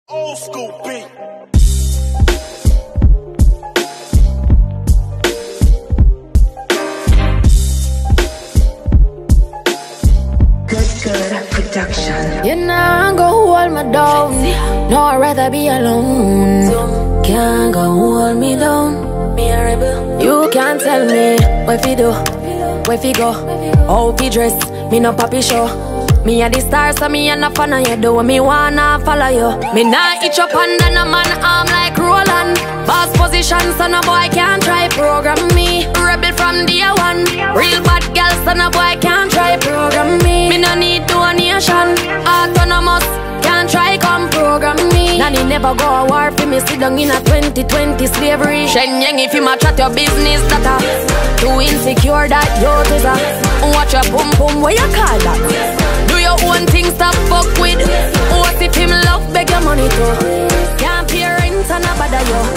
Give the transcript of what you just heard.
Old school beat. Good production. You know, go hold me down. No, I'd rather be alone. Can't go hold me down. Me a rebel. You can't tell me where fi do, where fi go, how fi dress. Me no papi show. Me a the star, so me a no fan of you. Do me wanna follow you. Me nah itch up under no man arm like Roland. Boss position, so no boy can't try program me. Rebel from day one. Real bad girl, so no boy can't try program me. Me no need donation. Autonomous, can't try come program me. Nanny never go a war for me. Sit down in a 2020 slavery. Shenyang if you match at your business, that too insecure that you is a. Watch your boom boom, where you call that? Do your own thing, stop fuck with. What if him love beg your money too? Can't pay rent and a bother you.